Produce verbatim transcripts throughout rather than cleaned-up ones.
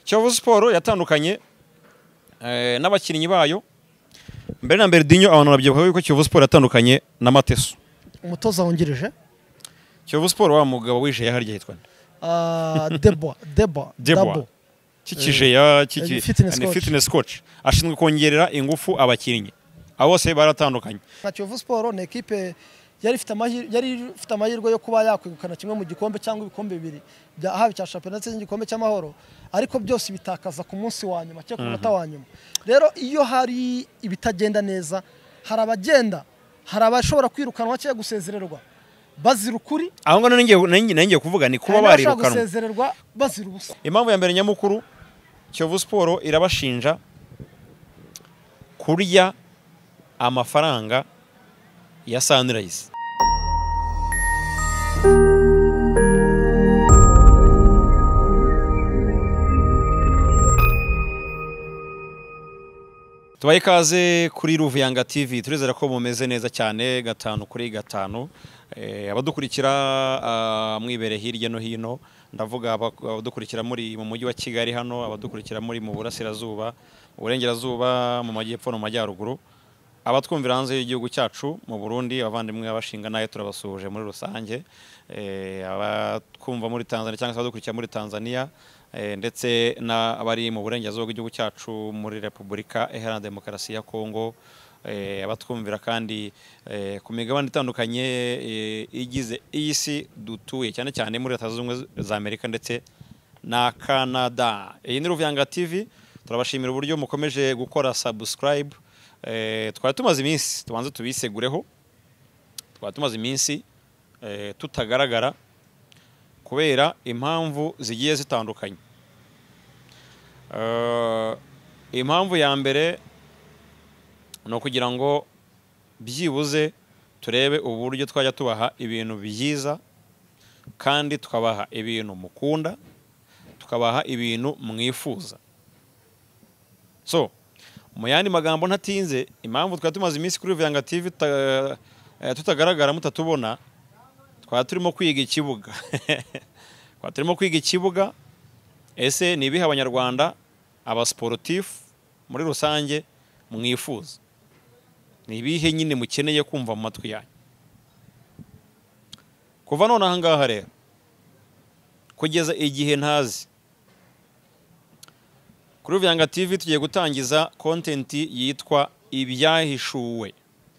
Kiyovu Sport yatandukanye eh, n'abakinnyi bayo mbere na mbere Dinyo abantu babyibuka yuko Kiyovu Sport yatandukanye na Mateso umutoza wungirije Kiyovu Sport wa mugabo wije yaharya hitwa ah Debo Debo Debo kikije ya kiki fitness ni coach. fitness coach ashinzwe kongerera ingufu abakinnyi abo bose baratandukanye na Kiyovu Sport ni equipe yari ifite amahirwe yari ifite amahirwe yo kuba yakwegukana kimwe mu gikombe cyangwa ibikombe bibiri bya habi cya championnat ndetse n'igikombe cy'amahoro ariko byose bitakaza ku munsi wa nyuma cyo ku munota wa nyuma rero iyo hari ibitagenda neza hari abagenda hari abashobora kwirukanwa cyangwa gusezererwa bazira ukuri aho ngo nanjye nanjye kuvuga ni kuba barirukanwa gusezererwa bazira ubusa impamvu ya mbere nyamukuru Kiyovu Sport irabashinja kurya amafaranga ya Sunrise tubaye ikaze kuri Ruvuyanga T V turizera ko mumeze neza cyane gatanu kuri gatanu eh, abadukurikira uh, mwibere hirya no hino ndavuga abadukurikira muri mu mujyi wa Kigali hano abadukurikira muri mu burasirazuba mu burengerazuba mu majyepfo no majyaruguru abatwumvira hanze y'igihugu cyacu mu Burundi abavandimwe abashinga naye turabasuhuje muri rusange eh, abatwumva muri Tanzania cyangwa abadukurikira muri Tanzania eh, ndetse n'abari mu burengerazuba bw'igihugu cyacu muri Repubulika Iharanira Demokarasi ya Kongo eh, abatwumvira kandi eh, ku migabane itandukanye eh, igize isi dutuye cyane cyane muri Leta Zunze Ubumwe za Amerika ndetse na Canada. Iyi ni Ruvuyanga T V turabashimira uburyo mukomeje gukora subscribe. Eh, twari tumaze iminsi tubanze tubisegureho twari tumaze iminsi eh, tutagaragara kubera impamvu zigiye zitandukanye. Uh, impamvu ya mbere no kugira ngo byibuze turebe uburyo twajya tubaha ibintu byiza kandi tukabaha ibintu mukunda tukabaha ibintu mwifuza. So mu yandi magambo ntatinze impamvu twari tumaze iminsi kuri Ruvuyanga T V tutagaragara mutatubona twari turimo kwiga ikibuga twari turimo kwiga ikibuga ese ni ibihe abanyarwanda aba sportif muri rusange mwifuza ni ibihe nyine mukeneye kumva mu matwi yanyu kuva none aha ngaha rero kugeza igihe ntazi kuri Ruvuyanga T V tugiye gutangiza content yitwa ibyahishuwe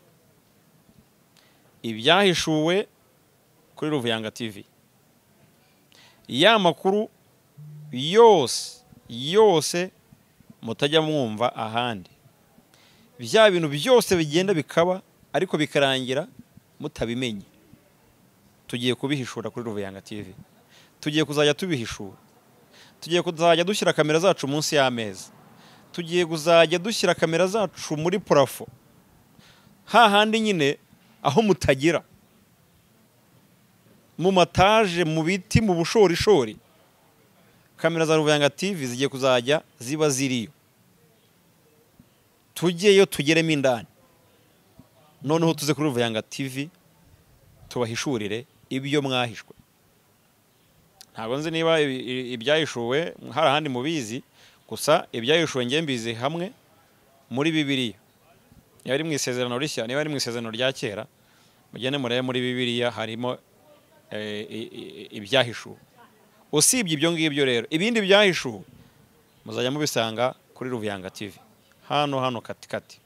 ibyahishuwe kuri Ruvuyanga T V ya makuru yose yose mutajya mwumva ahandi bya bintu byose bigenda bikaba ariko bikarangira mutabimenye tugiye kubihishura kuri Ruvuyanga T V tugiye kuzajya tubihishura tugiye kuzajya dushyira kamera zacu munsi y'ameza tugiye kuzajya dushyira kamera zacu muri parafo ha handi nyine aho mutagira mu mataje mu biti mu bushorishori kamera za Ruvuyanga T V zigiye kuzajya ziba ziriyo tugiyeyo tugeremo indani noneho tuze kuri Ruvuyanga T V tubahishurire ibyo mwahishwe. Ntabwo nzi niba ibyahishuwe hari ahandi mubizi gusa ibyahishuwe ngiye mbizi hamwe muri Bibiliya niba ari mu isezerano rishya niba ari mu isezerano rya kera mugende murebe muri Bibiliya harimo ibyahishuwe. Usibye ibyo ngibyo rero ibindi byahishuwe muzajya mubisanga kuri Ruvuyanga T V hano hano kati kati.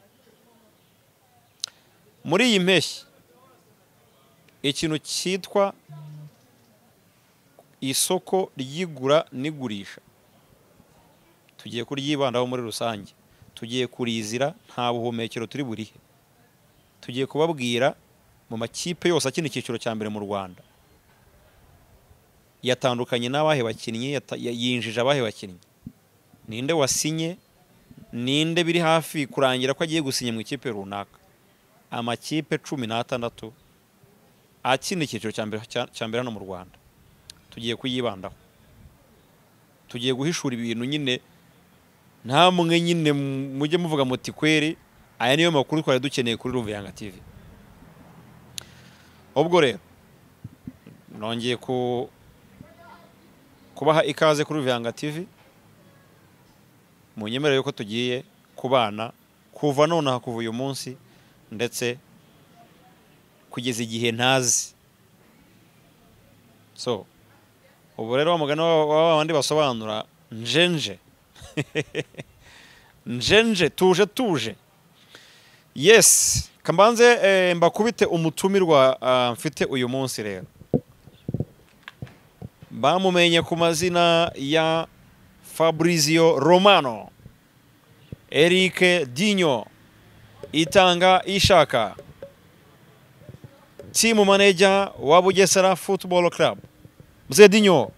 Muri iyi mpeshyi ikintu cyitwa isoko ryigura n'igurisha tugiye kuryibandaho muri rusange tugiye kurizira nta buhumekero turi burihe tugiye kubabwira mu makipe yose akina icyiciro cya mbere mu Rwanda yatandukanye n'abahe bakinnyi yinjije abahe bakinnyi ninde wasinye ninde biri hafi kurangira ko agiye gusinya mu ikipe runaka amakipe cumi n'atandatu akina icyiciro cya mbere cya mbere hano mu Rwanda tugiye kuyibandaho tugiye guhishura ibintu nyine ntamwe nyine mujye muvuga muti kweri aya niyo makuru twari dukeneye kuri Ruvuyanga T V. Ubwo rero nongeye ku kubaha ikaze kuri Ruvuyanga T V mu nyemerero yuko tugiye kubana kuva nonaha kuva uyu munsi ndetse kugeza igihe ntazi. So ubu rero wamugana w'abandi basobanura njenje njenje tuje tuje. Yes, kambanze eh, mbakubite umutumirwa uh, mfite uyu munsi rero. Bamumenye ku mazina ya Fabrizio Romano, Eric Dinho, Itanga Ishaka, team manager wa Bugesera Football Club. Mzee Dinho,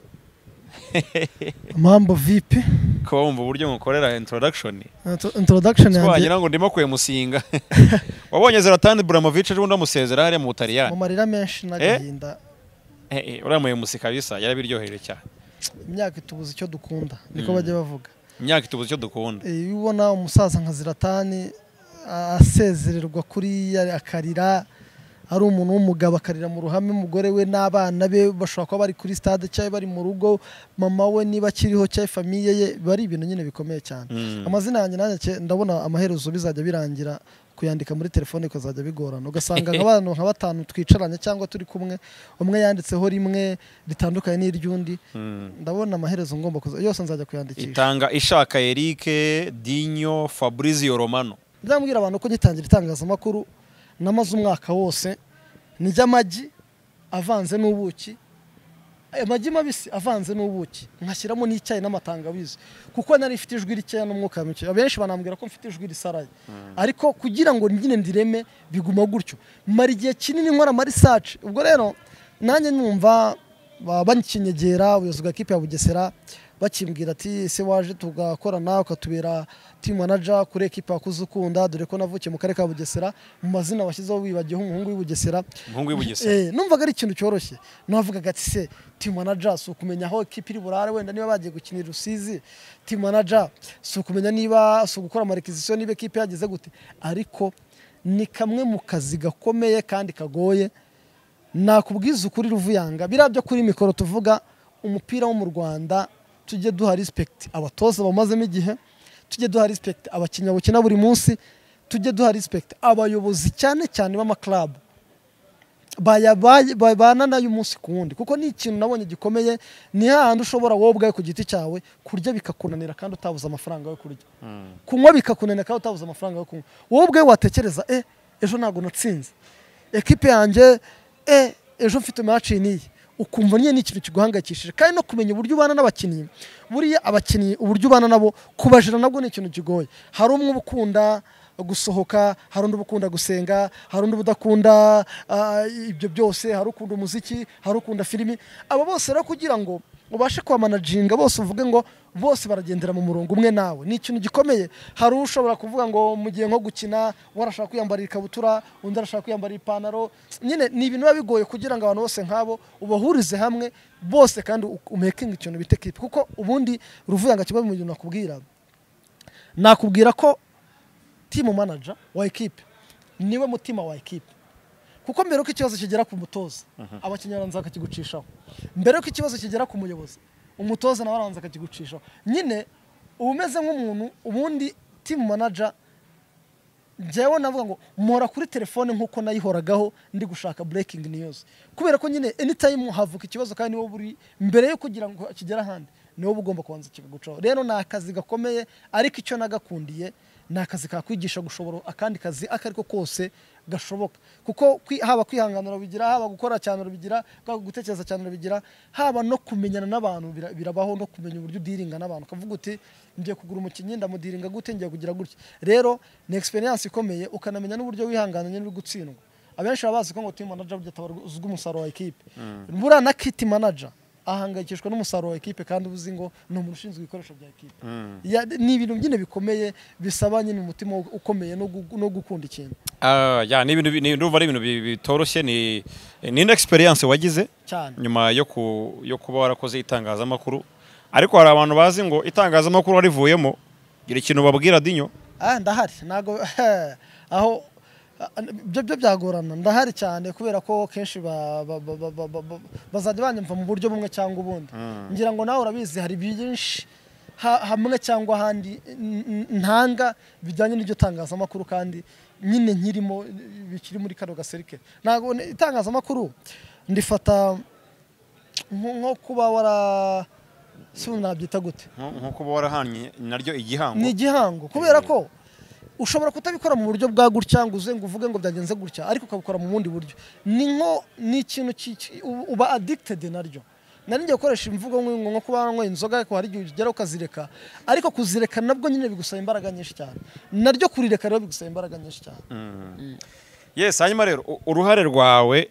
mambo vipi? ko wumva uburyo mukorera introduction introduction yanjye twagira ngo ndimo kwemusinga. Wabonye Zlatan Ibrahimovic ejo ndamusezera hariya mu Butaliyani mu marira menshi n'agahinda. Eh eh uramuye musika bisa yarabiryoheye cyane. Imyaka itubuza icyo dukunda niko bajye bavuga. Imyaka itubuza icyo dukunda. Eh ubona umusaza nka Zlatan asezererwa kuri akarira, ari umuntu w'umugabo akarira mu ruhame, umugore we n'abana be bashobora kuba bari kuri stade cyangwa bari mu rugo, mama we niba akiriho cyangwa famiye ye, bari ibintu nyine bikomeye cyane. Mm. Amazina yanjye nanjye ndabona amaherezo bizajya birangira kuyandika muri telefone kuzajya bigorana, ugasanga nk'abantu nka batanu twicaranye cyangwa turi kumwe, umwe yanditseho rimwe ritandukanye n'iryundi. Mm. Ndabona amaherezo ngomba kuza yose nzajya kuyandikisha. Itanga Ishaka Eric Dinho Fabrizio Romano. Ndambwira abantu ko ngitangira itangazamakuru namaze umwaka wose nijya amagi avanze n'ubuki, amagi mabisi avanze n'ubuki nkashyiramo n'icyayi n'amatangawizi, kuko nari mfite ijwi rikeya n'umwuka muke. Abenshi banambwira ko mfite ijwi risaraye. Mm. Ariko kugira ngo nyine ndireme biguma gutyo mara igihe kinini nkora ama research. Ubwo rero nanjye numva banyikinyegera ubuyobozi bwa kipe ya Bugesera bakimbwira ati se waje tugakorana ukatubera team manager kuri equipe yakuzukunda, dore ko navukiye mu karere ka Bugesera, mu mazina washyizeho wibagiye umuhungu w'Ubugesera. Umuhungu w'Ubugesera eh numvaga ari ikintu cyoroshye. Navugaga ati se team manager so kumenya aho equipe iri burare, wenda niba bagiye gukinira Rusizi, team manager so kumenya niba so gukora amarequisition niba equipe yageze gute. Ariko ni kamwe mu kazi gakomeye kandi kagoye. Nakubwiza ukuri Ruvuyanga, birabyo kuri mikoro tuvuga umupira wo mu Rwanda, tujye duha respect abatoza bamazemo igihe, tujye duha respect abakinya bukina buri munsi, tujye duha respect abayobozi cyane cyane b'ama club bayabana nayo umunsi ku wundi, kuko ni ikintu nabonye gikomeye. Ni hahandi ushobora wowe ubwawe ku giti cyawe kurya bikakunanira kandi utabuza amafaranga yo kurya. Mm. Kunywa bikakunanira kandi utabuza amafaranga yo kunywa. Wowe ubwawe watekereza eh ejo ntago natsinze equipe yanjye, eh ejo mfite match niyi, ukumva niye ni ikintu kiguhangayikishije. Kandi no kumenya uburyo ubana n'abakinnyi, buriya abakinnyi uburyo ubana nabo kubajira nabwo ni ikintu kigoye. Hari umwe ubukunda gusohoka, hari undi ubukunda gusenga, hari undi ubudakunda uh, ibyo byose, hari ukunda umuziki, hari ukunda filimi. Aba bose rero kugira ngo ubashe kwa managinga bose uvuge ngo bose baragendera mu murongo umwe nawe, ni ikintu gikomeye. Hari ushobora kuvuga ngo mugiye nko gukina warashaka kwiyambara ikabutura, undi arashaka kwiyambara ipantaro. Nyine ni ibintu bigoye kugira ngo abantu bose nkabo ubahurize hamwe bose kandi umekinga ikintu bite kipe. Kuko ubundi Ruvuyanga kimwe mu bintu nakubwira, nakubwira ko team manager wa equipe niwe mutima wa equipe. Kuko mbere ko ikibazo kigera ku mutoza, abakinnyi baranza akakigucishaho. Mbere ko ikibazo kigera ku muyobozi, umutoza nawe aranza akakigucishaho. Nyine ubumeze nk'umuntu, ubundi team manager jewe navuga ngo muhora kuri telefone nkuko nayihoragaho ndi gushaka breaking news, kubera ko nyine anytime havuka ikibazo kandi niwo buri mbere yo kugira ngo kigera handi niwo bugomba kubanza kigucaho. Rero na akazi gakomeye, ariko icyo nagakundiye na akazi kakwigisha gushobora akandi kazi akariko kose gashoboka. Kuko kwi, haba kwihanganira bigira, haba gukora cyane bigira, gutekereza cyane bigira, haba no kumenyana n'abantu birabaho, no kumenya uburyo udiringa n'abantu. Kavuga uti ngiye kugura umukinnyi ndamudiringa gute, ngiye kugira gutya. Rero ni experience ikomeye, ukanamenya n'uburyo wihangananye n'uri gutsindwa. Abenshi babazi ko ngo team manager burya tabaruzwa umusaruro wa equipe. Mm. Bura na kit manager ahangayikishwa n'umusaruro wa equipe kandi ubuzi ngo no mu rushinzwe ibikoresho bya equipe. Mm. Ya ni ibintu byine bikomeye bisaba nyine umutima ukomeye no no gukunda ikintu. Ah ya ni ibintu ni ndumva ari ibintu bitoroshye, ni ni experience wagize nyuma yo ku yo kuba warakoze itangazamakuru. Ariko hari abantu bazi ngo itangazamakuru warivuyemo gira ikintu babwira Dinho. Ah ndahari nago aho byo byo byagorana, ndahari cyane kubera ko kenshi bazajya banyumva mu buryo bumwe cyangwa ubundi. Ngira ngo nawe urabizi hari byinshi hamwe cyangwa ahandi ntanga bijyanye n'ibyo tangazamakuru kandi nyine nkirimo bikiri muri kano gaserike. Ntago itangazamakuru ndifata nko kuba wara sunabyita gute nko kuba warahanye naryo igihango. Ni igihango kubera ko ushobora kutabikora mu buryo bwa gutya ngo uze ngo uvuge ngo byagenze gutya ariko ukabikora mu bundi buryo. Ni nko ni ikintu uba addicted naryo. Nari ngiye gukoresha imvugo nko kuba ngo inzoga ko hari igihe ugera ukazireka ariko kuzireka nabwo nyine bigusaba imbaraga nyinshi cyane. Naryo kurireka rero bigusaba imbaraga nyinshi cyane. Yes, hanyuma rero uruhare rwawe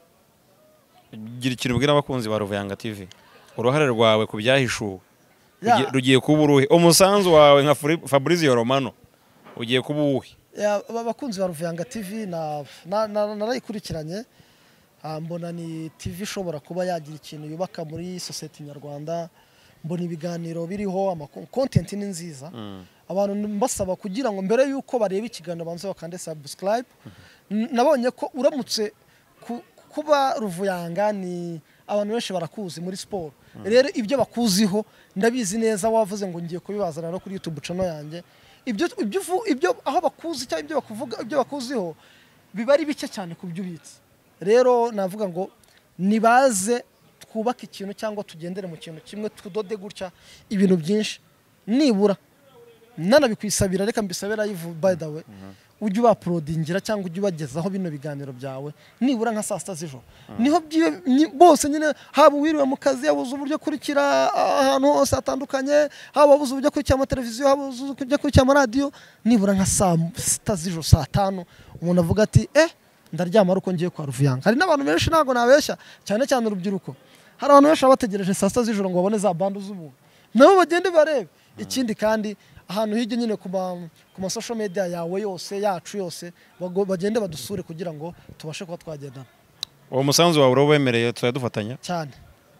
gira ikintu ubwira abakunzi ba Ruvuyanga T V. Uruhare rwawe ku byahishuwe rugiye kuba uruhe? Umusanzu wawe nka Fabrizio Romano ugiye kuba uwuhe? Abakunzi ba Ruvuyanga T V na narayikurikiranye, mbona ni T V ishobora kuba yagira ikintu yubaka muri society nyarwanda. Mbona ibiganiro biriho ama content ni nziza. Abantu mbasaba kugira ngo mbere yuko bareba ikiganiro banze bakande subscribe. Nabonye ko uramutse kuba Ruvuyanga ni abantu benshi barakuzi muri sport. Rero ibyo bakuziho ndabizi neza wavuze ngo ngiye kubibazana no kuri YouTube channel yanjye. Ibyo ibyo ibyo aho bakuzi cyangwa ibyo bakuvuga ibyo bakuziho biba ari bike cyane kubyubitse. Rero navuga ngo nibaze twubaka ikintu cyangwa tugendere mu kintu kimwe tudode gutya ibintu byinshi nibura nanabikwisabira reka mbisabira yivu by the way ujye uploadingira cyangwa ujye ubagezaho bino biganiro byawe nibura nka saa sita z'ijoro. Niho bose nyine haba wiriwe mu kazi yabuze uburyo kurikira ahantu hose hatandukanye, haba wabuze uburyo kurikira ama televiziyo, haba wabuze uburyo kurikira ama radio, nibura nka saa sita z'ijoro saa tanu umuntu avuga ati eh ndaryama aruko ngiye kwa Ruvuyanga. Hari n'abantu benshi ntago nabeshya cyane cyane urubyiruko. Hari abantu benshi bategereje saa sita z'ijoro ngo babone za bando z'umuntu nabo bagende barebe. Ikindi kandi ahantu hirya nyine ku ma social media yawe yose yacu yose bagende badusure kugira ngo tubashe kuba twagendana. Uwo musanzu wawe urobemereye turadufatanya cyane.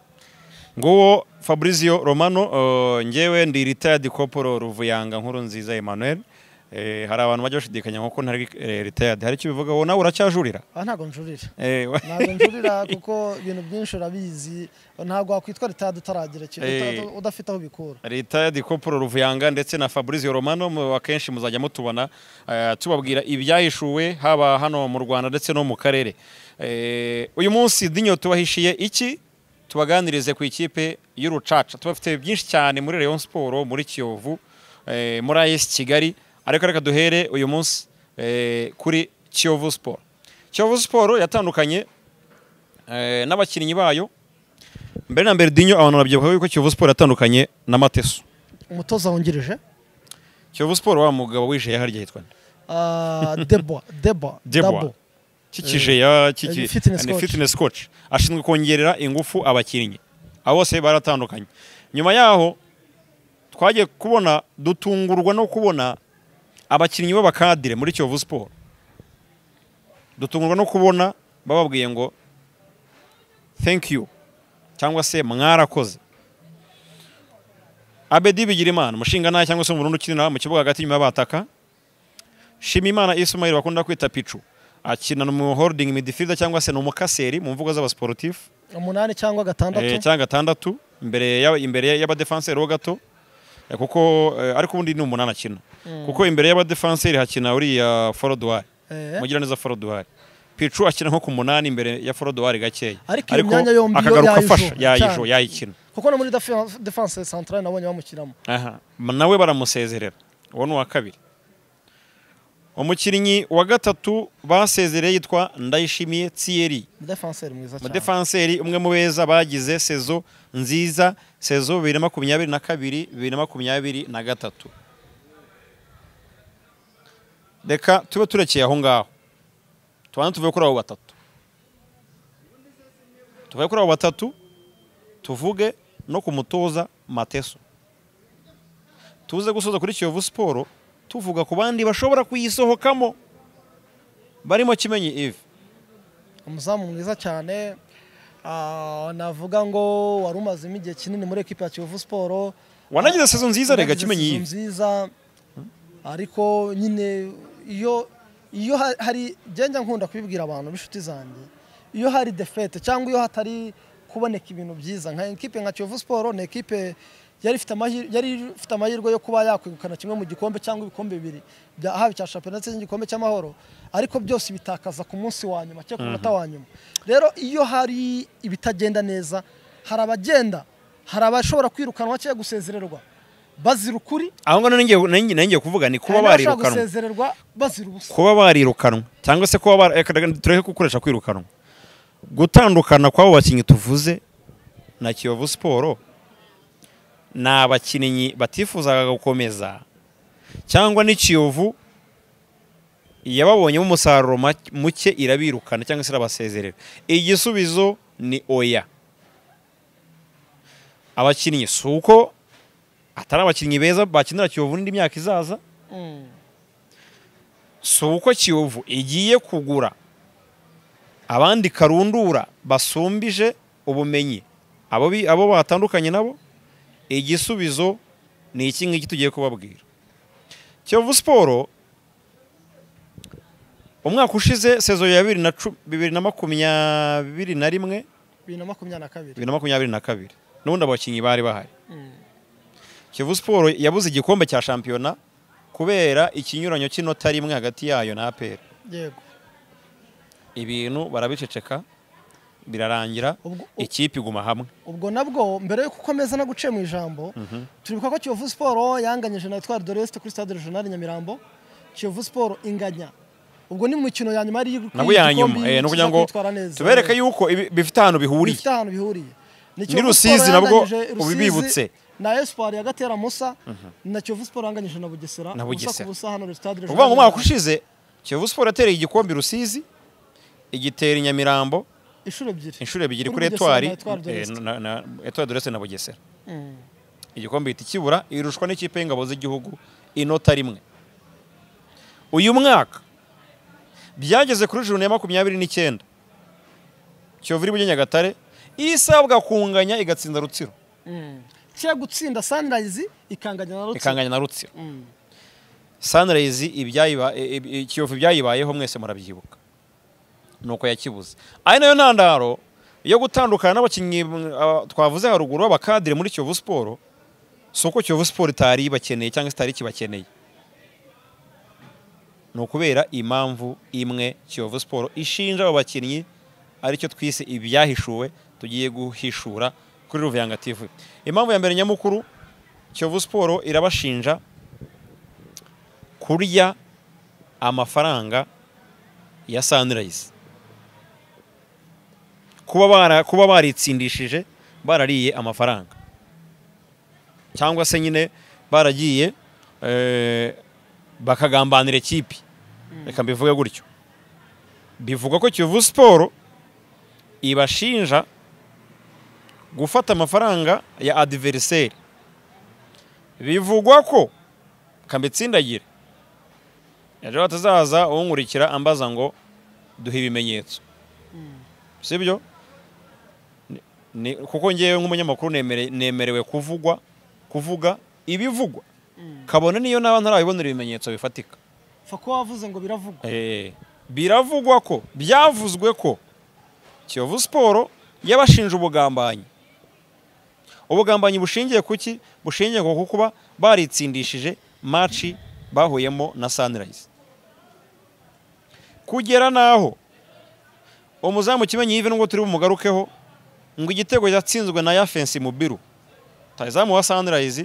Nguwo Fabrizio Romano, ngewe ndi retired corporal Ruvuyanga Nkurunziza Emmanuel. Eh hari abantu bajya bashidikanya nko ntari retired. Hari icyo bivuga wowe nawe uracyajurira? Ah ntago njurira. Eh ntago njurira kuko ibintu byinshi urabizi ntago wakwitwa retired utaragira ikintu udafite aho bikura. Retired corporal Ruvuyanga ndetse na Fabrizio Romano akenshi muzajya mutubona tubabwira ibyahishuwe haba hano mu Rwanda ndetse no mu karere. Eh uyu munsi dinyo tubahishiye iki tubaganirize ku ikipe y'Urucaca. Tubafite byinshi cyane muri Rayon Sport, muri Kiyovu, eh muri A S Kigali. Ariko reka duhere uyu munsi eh, kuri Kiyovu Sport. Kiyovu Sport yatandukanye eh, n'abakinnyi bayo. Mbere na mbere dinyo abantu babyibuka yuko Kiyovu Sport yatandukanye na Mateso. Umutoza wongereje Kiyovu Sport wa mugabo wishe yaharya hitwa ah Debo Debo Debo kikije ya kiki fitness coach ashinzwe kongerera ingufu abakinnyi. Abo bose baratandukanye. Nyuma yaho twagiye kubona dutungurwa no kubona abakinnyi b'abakadire muri Kiyovu Sport. Dutungurwa no kubona bababwiye ngo thank you cyangwa se mwarakoze. Abedi Bigirimana mushinga naye cyangwa se umurundi ukinira mu kibuga hagati nyuma y'abataka. Shimimana Ismail bakunda kwita Pichu akina mu holding midfielder cyangwa se no mukaseri mu mvugo z'aba sportif. Umunani cyangwa gatandatu. Eh cyangwa gatandatu imbere ya imbere y'aba defenseur ho gato. Kuko ariko ubundi ni umunana akina. Kuko imbere y'aba defenseur hakina uri ya Forodwar. Mugira neza Forodwar. Pichu akina nko ku munani imbere ya Forodwar gakeya. Ariko imyanya yombi akagaruka afasha yayijo yayikina. Kuko no muri defense centrale nabonye bamukiramo. Aha. Nawe baramusezerera. Uwo ni wa kabiri. Umukinnyi wa gatatu basezereye yitwa Ndayishimiye Thierry. Defenseur mwiza cyane. Defenseur umwe mu beza bagize sezo nziza, sezo bibiri na makumyabiri na kabiri bibiri na makumyabiri na gatatu. Deka tube turekeye aho ngaho. Tubana tuvuye kuri abo batatu. Tuvuye kuri abo batatu tuvuge no kumutoza Mateso. Tuze gusoza kuri Kiyovu Sport tuvuga ku bandi bashobora kuyisohokamo barimo Kimenyi Yves. Umuzamu mwiza cyane. Ah navuga ngo warumazemo igihe kinini muri equipe ya Kiyovu Sport. Wanagize season nziza rega Kimenyi Yves. Nziza. Ariko nyine iyo iyo hari genja nkunda kubibwira abantu bishuti zanjye. Iyo hari defete cyangwa iyo hatari kuboneka ibintu byiza nka equipe nka Kiyovu Sport, ne equipe yari ifite amahirwe yari ifite amahirwe yo kuba yakwegukana kimwe mu gikombe cyangwa ibikombe bibiri bya haba cya shampiyona ndetse n'igikombe cy'amahoro, ariko byose bitakaza ku munsi wa nyuma cyangwa ku munota wa nyuma. Rero iyo hari ibitagenda neza, hari abagenda, hari abashobora kwirukanwa cyangwa gusezererwa bazira ukuri. Aho ngano ninge nange kuvuga ni kuba barirukanwa, gusezererwa bazira ubusa, kuba barirukanwa cyangwa se kuba tureke gukoresha kwirukanwa. Gutandukana kw'abo bakinnyi tuvuze na Kiyovu Sport ni abakinnyi batifuzaga gukomeza, cyangwa ni Kiyovu yababonyemo umusaruro muke irabirukana cyangwa se irabasezerera. Igisubizo ni oya. Abakinnyi suko atari abakinnyi beza bakinira Kiyovu n'indi myaka izaza, suko Kiyovu igiye kugura abandi karundura basumbije ubumenyi abo abo batandukanye nabo. Igisubizo ni iki ngiki tugiye kubabwira. Kiyovu Sport umwaka ushize sezo ya bibiri na makumyabiri na rimwe bibiri na makumyabiri na kabiri bibiri na makumyabiri na kabiri n'ubundi abakinnyi bari bahari. Kiyovu Sport yabuze igikombe cya shampiyona kubera ikinyuranyo cy'inota rimwe hagati yayo na A P R. Yego, ibintu barabiceceka birarangira, ikipe iguma hamwe. Ubwo nabwo mbere yo gukomeza no guce mu ijambo, turibuka ko Kiyovu Sport yanganyije na Etoile de l'Est kuri Stade Regional Nyamirambo. Kiyovu Sport inganya, ubwo ni mu mikino ya nyuma ari nabwo ya nyuma, eh no kugira ngo tubereke yuko bifite ahantu bihuriye, bifite ahantu bihuriye. Ni Rusizi nabwo ubibibutse na Espoir ya Gatera Musa na Kiyovu Sport yanganyije na Bugesera ubusa kubusa hano Stade Regional. Uvuga ngo umwaka ushize Kiyovu Sport yatereye igikombe Rusizi, igitera Nyamirambo inshuro ebyiri inshuro ebyiri kuri Etoile na Etoile de l'Est na Bugesera. Igikombe giti kibura irushwa n'ikipe y'ingabo z'igihugu inota rimwe. Uyu mwaka byageze kuri juru ya makumyabiri n'icyenda Kiyovu iri Nyagatare isabwa kunganya igatsinda Rutsiro. Cyo gutsinda Sunrise ikanganya na Rutsiro, ikanganya na Rutsiro. Sunrise ibyayiba Kiyovu ibyayibayeho mwese murabyibuka, nuko yakibuze. Ari nayo ntandaro yo gutandukana n'abakinnyi twavuze haruguru abakadire muri Kiyovu Sport. Soko Kiyovu Sport itari bakeneye cyangwa itari kibakeneye, no kubera impamvu imwe Kiyovu Sport ishinja abo bakinnyi aricyo twise ibyahishuwe tugiye guhishura kuri Ruvuyanga T V. Impamvu ya mbere nyamukuru, Kiyovu Sport irabashinja kurya amafaranga ya Sunrise, kuba bara kuba baritsindishije barariye amafaranga, cyangwa se nyine baragiye eh bakagambanira ikipe. Reka mbivuge gutyo. Bivuga ko Kiyovu Sport ibashinja gufata amafaranga ya adversaire. Bivugwa ko kambitsindagire yaje batazaza unkurikira ambaza ngo duhe ibimenyetso. Sibyo? Ni kuko ngiye nk'umunyamakuru nemere nemerewe kuvugwa kuvuga ibivugwa. Kabone niyo naba ntarabibonera ibimenyetso bifatika. Fako wavuze ngo biravugwa. Eh, biravugwa ko byavuzwe ko Kiyovu Sport yabashinja ubugambanyi. Ubugambanyi bushingiye kuki? Bushingiye ko kuba baritsindishije match bahuyemo na Sunrise. Kugera naho umuzamu Kimenyi Yves ngo turi bumugarukeho ngo igitego yatsinzwe na Yafensi Mubiru, tazamu wa Sunrise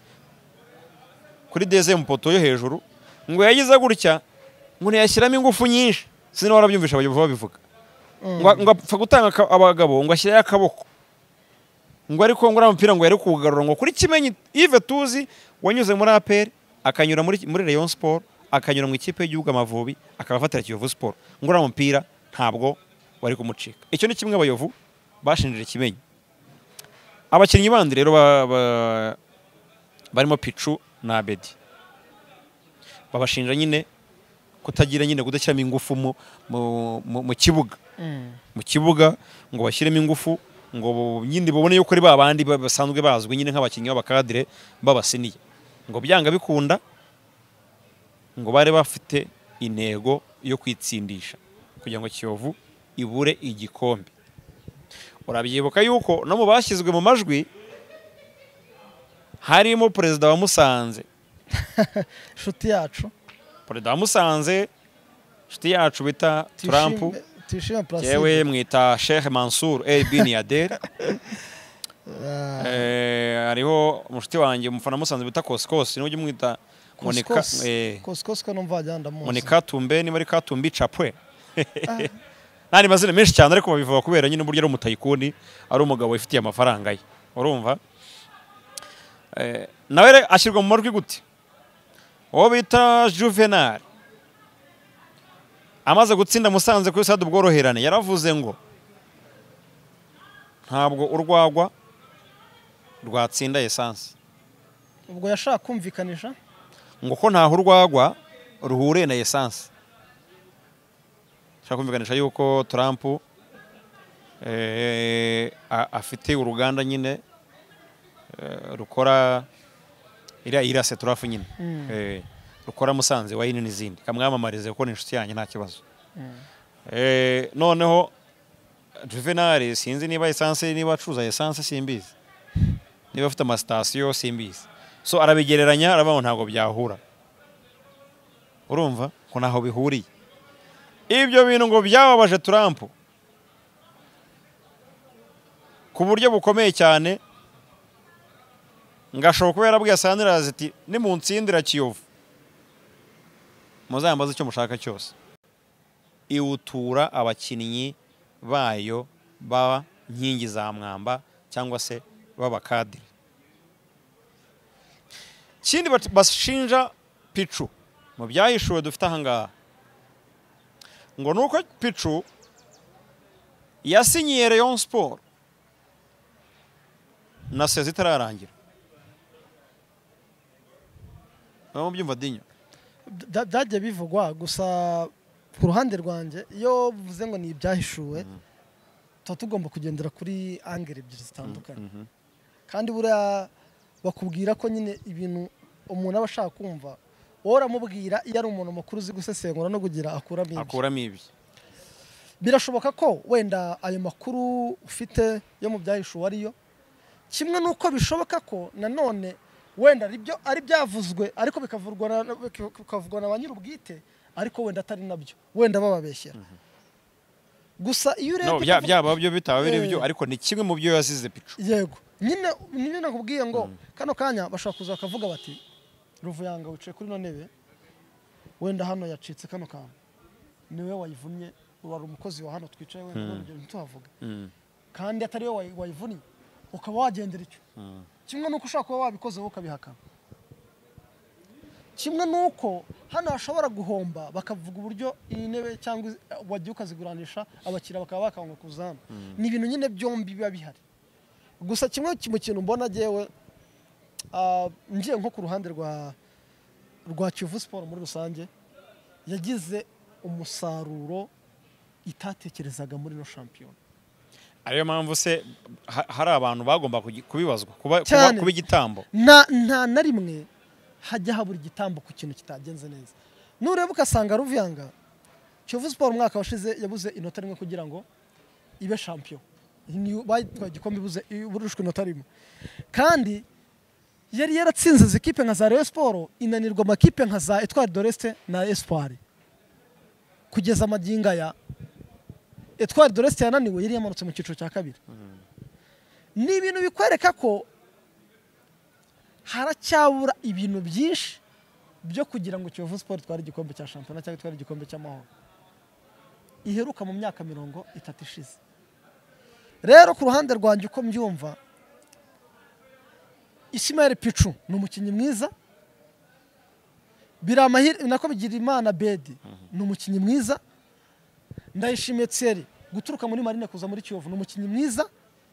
kuri deuxième poto yo hejuru, ngo yagize gutya ngo yashyiramo ingufu nyinshi. Sino warabyumvisha abayobozi babivuga ngo ngo apfa gutanga abagabo ngo ashyira yakaboko, ngo ariko ngo ramupira ngo yari kugarura ngo kuri Kimenyi Yves tuzi wanyuze muri A P R akanyura muri muri Rayon Sport akanyura mu ikipe y'Igihugu Amavubi akabafatira Kiyovu Sport, ngo ramupira ntabwo wari kumucika. Icyo ni kimwe abayovu bashinjije Kimenyi. Abakinnyi bandi rero barimo Pichu na Abedi babashinja nyine kutagira nyine kudashyiramo ingufu mu mu kibuga mu kibuga ngo bashyiremo ingufu ngo nyine babone yuko ari babandi basanzwe bazwi nyine nk'abakinnyi b'abakadire babasiniye, ngo byanga bikunda ngo bare bafite intego yo kwitsindisha kugira ngo Kiyovu ibure igikombe. Urabyibuka yuko no mu bashyizwe mu majwi harimo perezida wa Musanze inshuti yacu perezida wa Musanze inshuti yacu bita Trump tuyishime Placide yewe mwita Sheikh Mansour El Bin Yader eh ariho umushuti wanjye umufana Musanze bita Koskos niwe ujye mwita Monica eh Koskos ko numva ajyanda mu Monica Tumbe ni muri Katumbi Chapwe nani mazina menshi cyane ariko babivuga kubera nyine uburyo ari umutayikuni ari umugabo wifitiye amafaranga ye urumva eh nawe ashyirwa mu marwi gute uwo bita Juvenal amaze gutsinda Musanze kuri stade ubworoherane yaravuze ngo ntabwo urwagwa rwatsinda essence ubwo yashaka kumvikanisha ngo ko ntaho urwagwa ruhure na essence shaka kumvikanisha yuko Trump eh afite uruganda nyine rukora iriya irase turafu nyine eh rukora Musanze wayine n'izindi kamwamamarize ko n'inshuti yanjye nta kibazo eh noneho Juvenal sinzi niba essence niba acuza essence simbizi niba afite ama station simbizi so arabigereranya arabaho ntago byahura urumva ko naho bihuriye ibyo bintu ngo byababaje Trump ku buryo bukomeye cyane ngashoboka kuba yarabwiye Sanders ati ni mu ntsindira Kiyovu muzambaza icyo mushaka cyose iwutura abakinnyi bayo baba nkingi za mwamba cyangwa se baba kadiri kindi bashinja Pichu mu byahishuwe dufite ahangaha ngo nuko Pichu yasinyiye Rayon Sport na sezi itararangira bamwe byumva dinyo byagiye bivugwa gusa ku ruhande rwanjye iyo bivuze ngo ni ibyahishuwe tuba tugomba kugendera kuri angere ebyiri zitandukanye kandi buriya bakubwira ko nyine ibintu umuntu aba ashaka kumva wowe uramubwira iyo ari umuntu mukuru uzi gusesengura no kugira akuramo ibyo akuramo ibyo birashoboka ko wenda ayo makuru ufite yo mu byahishuwe ariyo kimwe nuko bishoboka ko nanone wenda aribyo ari byavuzwe ariko bikavurwa bikavugwa na banyirubwite ariko wenda atari nabyo wenda bababeshyera gusa iyo urebye no byaba byo bitaba biri byo ariko ni kimwe mu byo yazize Pichu yego nyine nyine nakubwiye ngo kano kanya bashaka kuza bakavuga bati Ruvuyanga wicaye kuri no ntebe wenda hano yacitse kano kantu niwe wayivunye wari umukozi wa hano twicaye wenda n'urugero ntituhavuga kandi atari we wayivunye ukaba wagendera icyo kimwe nuko ushaka kuba wabikoze wowe ukabihakana kimwe nuko hano hashobora guhomba bakavuga uburyo iyi ntebe cyangwa wagiye ukaziguranisha abakiriya bakaba bakanga kuzana ni ibintu nyine byombi biba bihari gusa kimwe mu kintu mbona jewe ngiye nko ku ruhande rwa rwa Kiyovu Sport muri rusange yagize umusaruro itatekerezaga muri no champion ariyo mpamvu se hari abantu bagomba kubibazwa kuba kuba igitambo nta nta na rimwe hajya habura igitambo ku kintu kitagenze neza nureba ukasanga Ruvuyanga Kiyovu Sport umwaka washize yabuze inota rimwe kugira ngo ibe champion ni bayitwaye igikombe ibuze burushwe inota rimwe kandi yari yaratsinze zikipe nka za Rayon Sport inanirwa amakipe nka za Etoile de l'Est na Espoir kugeza amaginga ya Etoile de l'Est yananiwe yari yamanutse mu cyiciro cya kabiri ni ibintu bikwereka ko haracyabura ibintu byinshi byo kugira ngo Kiyovu Sport twari igikombe cya shampiyona cyangwa twari igikombe cy'amahoro iheruka mu myaka mirongo itatu ishize rero ku ruhande rwanjye uko mbyumva Ismael Pichu ni umukinnyi mwiza biramahire nako bigira Imana Bedi ni umukinnyi mwiza Ndayishimiye Thierry guturuka muri Marine kuza muri Kiyovu ni umukinnyi mwiza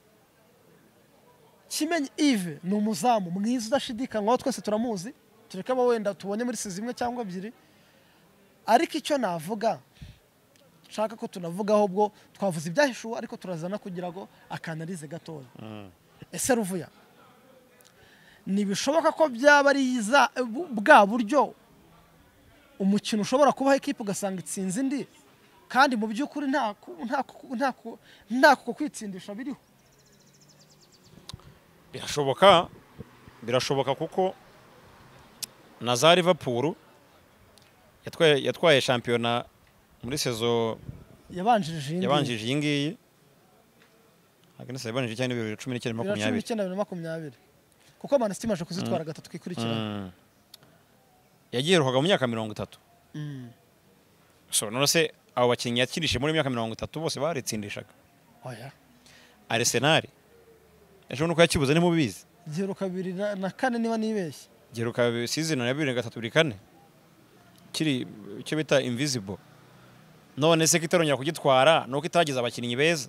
Kimenyi Yves ni umuzamu mwiza udashidikanywaho twese turamuzi tureka aba wenda tubonye muri sizi imwe cyangwa ebyiri ariko icyo navuga nshaka ko tunavugaho bwo twavuze ibyahishuwe ariko turazana kugira ngo akanalize gatoya ese Ruvuya nibishoboka ko byaba ari bwa buryo umukino ushobora kubaho ikipe ugasanga itsinze indi kandi mu by'ukuri nta nta nta nta kwitsindisha biriho birashoboka birashoboka kuko na za Liverpool yatwaye yatwaye shampiyona muri sezo yabanjirije iyi yabanjije iyi ngiyi aganese yabanjije cyane bibiri na cumi n'icyenda makumyabiri bibiri na makumyabiri kuko Man City imaze kuzitwara gatatu twikurikirana yagiherukaga mu myaka mirongo itatu Mm. so none se abo bakinnyi yakirishije muri myaka mirongo itatu bose baritsindishaga oya Arsenal ejo nuko yakibuze nimubizi giheruka bibiri na na kane niba nibeshye giheruka season ya bibiri na gatatu bibiri kane kiri icyo bita invisible none se kitarongera kugitwara nuko itagize abakinnyi beza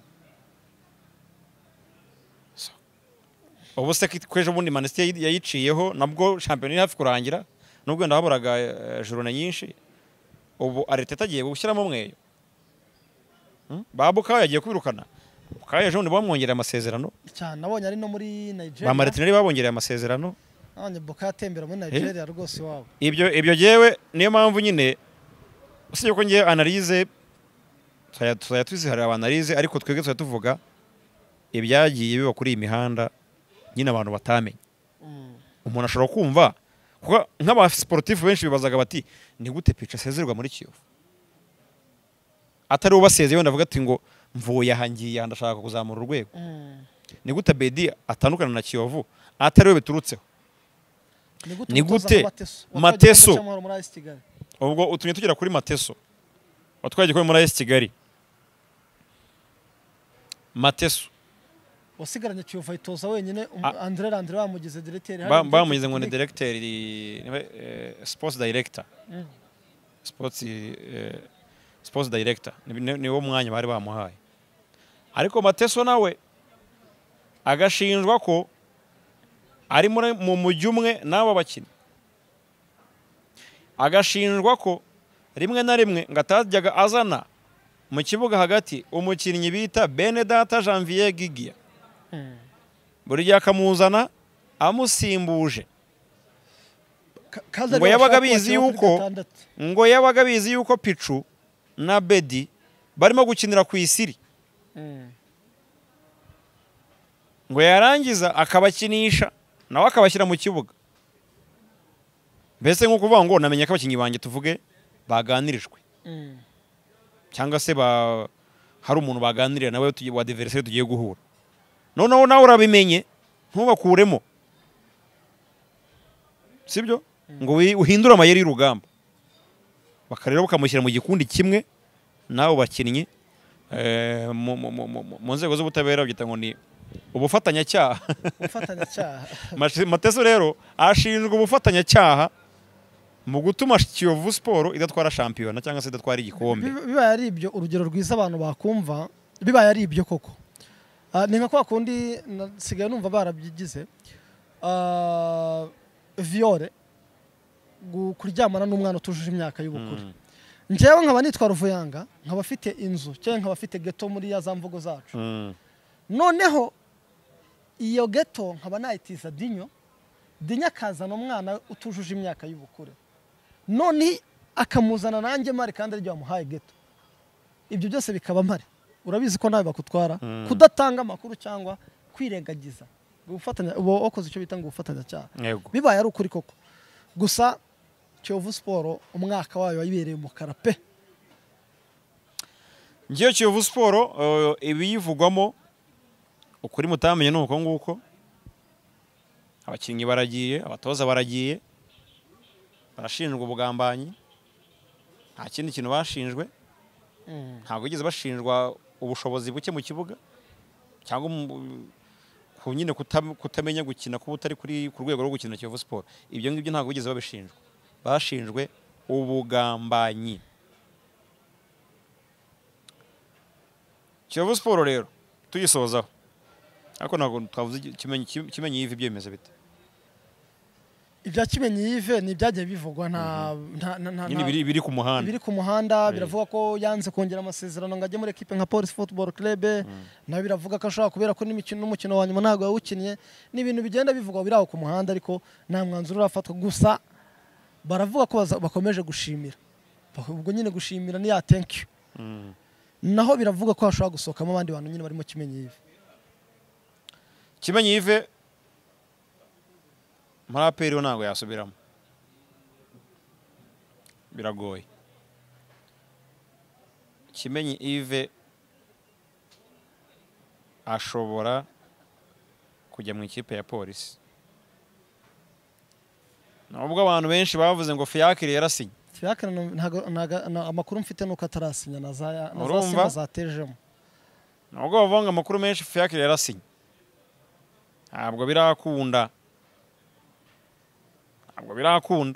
So, ubu se kwejo bundi Man City yayiciyeho nabwo shampiyona iri hafi kurangira nubwo ndahaburaga eh, journée nyinshi ubu Arteta agiye gushyiramo mweyo hmm? Babuka yagiye kubirukana Bukayo ejo bundi bamwongereye amasezerano cyane nabonye ari no muri Nigeria ba Martinelli babongereye amasezerano nabonye Bukayo atembera muri Nigeria rwose wabo ibyo ibyo jewe niyo mpamvu nyine usibye ko ngiye analyse tuzaya tuzihara abanalize ariko twebwe tuzaya tuvuga ibyagiye biba kuri iyi mihanda nyine abantu batamenye Mm. umuntu ashobora kumva kuko nk'aba sportif benshi bibazaga bati ni gute Picha asezerwa muri Kiyovu atari ubasezeye wenda avuga ati ngo mvuye aha ngiye ndashaka kuzamura urwego Mm. ni gute Bedi atandukana na Kiyovu atari we biturutseho Ni gute Mateso ubwo utumye tugera kuri Mateso watwaye igikombe muri A S Kigali Mateso wasigaranye Kiyovu ayitoza wenyine um, Ah. Andre Landre bamugize directeur Ba- bamugize ngo ni directeur niwe eh, sports director Mm. sports eh, sports director ni ni- niwo mwanya bari bamuhaye ariko Mateso nawe agashinjwa ko ari muri mu mujyi umwe n'aba bakinnyi agashinjwa ko rimwe na rimwe ngo atajyaga azana mu kibuga hagati umukinnyi bita Benedata Janvier Gigia Mm. buri gihe akamuzana amusimbuje Ka- kaza ngo rero yabaga bashaka abizi kubakira kuri yuko gatandatu. ngo yabaga abizi yuko Pichu na Bedi barimo gukinira ku isiri Mm. ngo yarangiza akabakinisha nawe akabashyira mu kibuga mbese nko kuvuga ngo namenye ko abakinnyi banjye tuvuge baganirijwe Mm. cyangwa se ba hari umuntu baganirira nawe tugiye wa adversaire tugiye guhura noneho nawe urabimenye ntubakuremo sibyo ngo wi- uhindure amayeri y'urugamba bakarero bakamushyira mu gikundi kimwe nawe bakinnyi eh, mu- mu- mu- mu- mu nzego z'ubutabera babyita ngo ni ubufatanyacyaha ubufatanyacyaha Mashi- Mateso rero ashinjwa ubufatanyacyaha mu gutuma Kiyovu Sport idatwara shampiyona cyangwa se idatwara igikombe Biba- bibaye ari ibyo urugero rwiza abantu bakumva bibaye ari ibyo koko Ah, ni nka kwa kundi nasigaye numva barabyigize Ah, viole gu- kuryamana n'umwana utujuje imyaka y'ubukure Mm. njyewe nkaba nitwa Ruvuyanga nkaba afite inzu cyangwa nkaba afite geto muri ya za mvugo zacu Mm. noneho iyo geto nkaba nayitiza dinyo dinyo akazana umwana utujuje imyaka y'ubukure none akamuzana nanjye mari kandi aryo wamuhaye geto ibyo byose bikaba mari urabizi ko nawe bakutwara Mm. kudatanga amakuru cyangwa kwirengagiza gufatanya ubo wakoze icyo bita ngo gufatanya cyaha Yego. bibaye ari ukuri koko gusa Kiyovu Sport umwaka wayo wayibereye umukara pe Ngiyo Kiyovu Sport uh, ibiyivugwamo ukuri mutamenye nuko nguko abakinnyi baragiye abatoza baragiye barashinjwa ubugambanyi nta kindi kintu bashinjwe ntabwo bigeze bashinjwa ubushobozi buke mu kibuga cyangwa mu- ku nyine kutam- kutamenya gukina kuba utari kuri ku rwego rwo gukina Kiyovu Sport ibyo ngibyo ntabwo bigeze babishinjwa bashinjwe ubugambanyi Kiyovu Sport rero tuyisozaho ariko ntabwo twavuze kimenyi kimenyi yive byemeza bite ibya kimenyi yive ni ibyagiye bivugwa nta nta nta- nta nyine biri biri ku muhanda biri ku muhanda Eh. biravuga ko yanze kongera amasezerano ngo ajye muri ekipe nka Police Football Club nawe biravuga ko ashobora kubera ko n'imikino n'umukino wa nyuma ntabwo yawukinnye ni ibintu bigenda bivugwa biri aho ku muhanda ariko nta mwanzuro urafatwa gusa baravuga ko baza- bakomeje gushimira ubwo nyine gushimira ni ya thank you Mm. naho biravuga ko hashobora gusohokamo abandi bantu nyine barimo kimenyi yive kimenyi yive muri A P R ntabwo yasubiramo, biragoye. Kimenyi Yves ashobora kujya mu ikipe ya Polisi. Nubwo abantu benshi bavuze ngo Fiacre yarasinye. Fiacre ntago amakuru mfite nuko atarasinya na za Urumva? zatejemo. Nubwo bavanga amakuru menshi Fiacre yarasinye. Ntabwo birakunda. Ntabwo birakunda.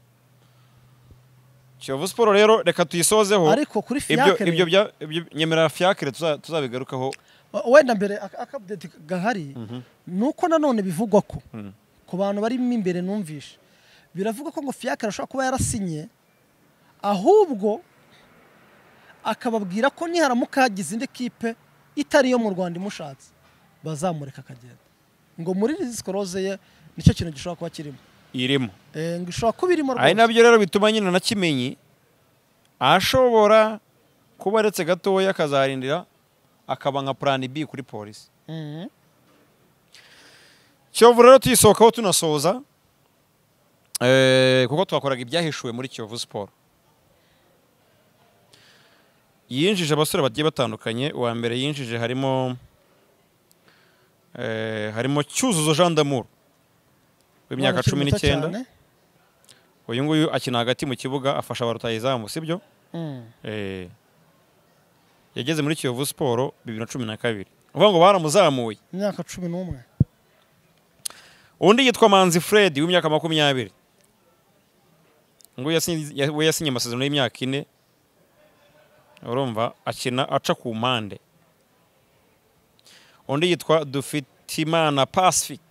Kiyovu Sport rero reka tuyisozeho. Ariko kuri ibyo Fiacre ibyo bya nyemera Fiacre tuzabigarukaho. Wenda mbere akupdate gahari nuko nanone bivugwa ko ku bantu bari imbere numvishe biravuga ko ngo Fiacre ashobora kuba yarasinye, ahubwo akababwira ko niharamuka hagize indi kipe itari yo mu Rwanda imushatse bazamureka akagenda, ngo muri riskorose ye nicyo kintu gishobora kuba kirimo irimo eh ngo ishobora kuba irimo rwose. Ari nabyo rero bituma nyina na Kimenyi ashobora kuba aretse gatoya akazarindira akaba nka plan B kuri Polisi. Mhm. Kiyovu rero tuyisohokaho tunasoza eh kuko twakoraga ibyahishuwe muri Kiyovu Sport. Yinjije abasore bagiye batandukanye, uwa mbere yinjije harimo eh harimo Cyuzuzo Jean d'Amour w'imyaka cumi n'icyenda. Uyu nguyu akina hagati mu kibuga afasha abarutayizamu sibyo? Mhm. Eh yageze muri Kiyovu Sport bibiri na cumi na kabiri. Uvuga ngo baramuzamuye imyaka cumi n'umwe. Undi yitwa Manzi Fred w'imyaka makumyabiri. Ngo yasinye we yasinye amasezerano y'imyaka ine. Urumva akina aca ku mpande. Undi yitwa Dufitimana Pacific.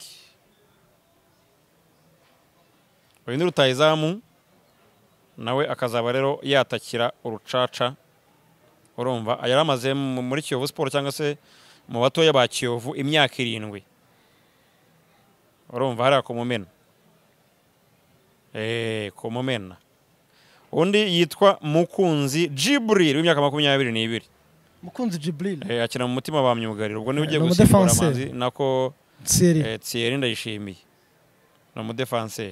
Uyu ni rutayizamu nawe akazaba rero yatakira urucaca. Urumva ayaramaze muri Kiyovu Sport cyangwa se mu batoya ba Kiyovu imyaka irindwi. Urumva hari akomumena eh komumena. Undi yitwa Mukunzi Jibril w'imyaka makumyabiri n'ibiri. Mukunzi Jibril eh akina mu mutima ba myugariro, ubwo ni ugiye no gusimbura Manzi nako Thierry eh Thierry ndayishimiye no mu defenseur.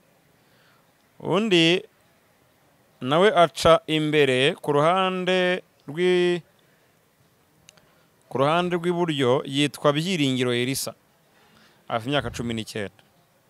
Undi nawe aca imbere ku ruhande rwi ku ruhande rw'iburyo yitwa Byiringiro Elisa afite imyaka cumi n'icyenda.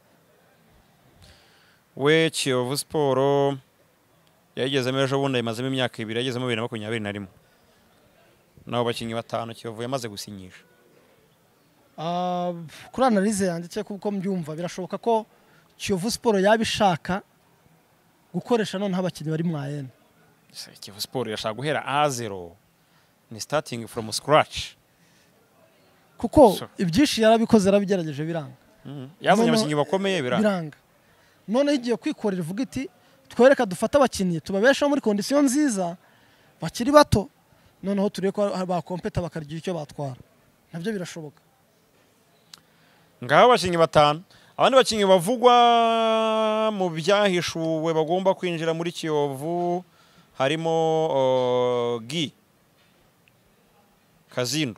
We Kiyovu Sport yagezemo ejo bundi imazemo imyaka ibiri, yagezemo bibiri na makumyabiri na rimwe. Nabo bakinnyi batanu Kiyovu yamaze gusinyisha. Ah kuri analyse yanjye cyo kuko mbyumva birashoboka ko Kiyovu Sport yabishaka gukoresha none abakinnyi bari mwayene. Kiyovu Sport yashaka guhera A zero, ni starting from scratch. Kuko ibyishi yarabikoze yarabigerageje biranga. Yazanye abakinnyi bakomeye biranga. Biranga. None igiye kwikorera ivuga iti twereka dufata abakinnyi tubabesha muri condition nziza bakiri bato, noneho tureke ko ba kompeta bakargira icyo batwara. Nabyo birashoboka. Ngaho abakinnyi batanu. Abandi bakinnyi bavugwa mu byahishuwe bagomba kwinjira muri Kiyovu harimo uh, Gi Kazindo,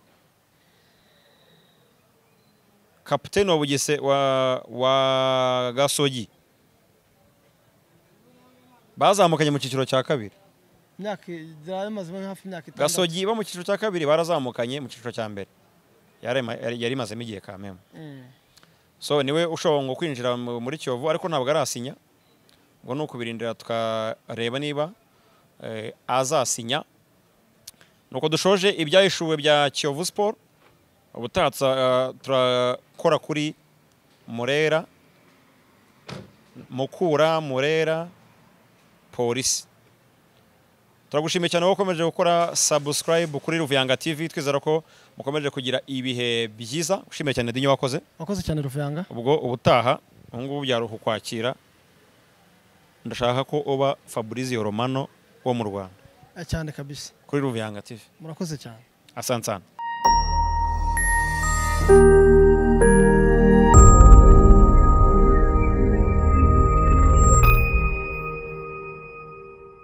kapiteni wa Bugese wa wa Gasogi, bazamukanye mu cyiciro cya kabiri. Myaka yaramaze hafi imyaka itanu. Gasogi ba mu cyiciro cya kabiri barazamukanye mu cyiciro cya mbere. Yari yari maze igihe kameme. Mm. So niwe ushobora ngo kwinjira muri Kiyovu ariko ntabwo arasinya. Ngo nuko birindira tukareba niba eh, azasinya. Nuko dushoje ibyahishuwe bya Kiyovu Sport. Ubutatsa uh, turakora kuri Murera, Mukura, Murera, Polisi. Turagushimiye cyane wakomeje gukora subscribe kuri Ruvuyanga T V, twizera ko mukomeje kugira ibihe byiza. Ushimiye cyane Dinyo wakoze. Wakoze cyane Ruvuyanga. Ubwo ubutaha ngubu byaruhu kwakira. Ndashaka ko uba Fabrizio Romano wo mu Rwanda. Cyane kabisa. Kuri Ruvuyanga T V. Murakoze cyane. Asante sana.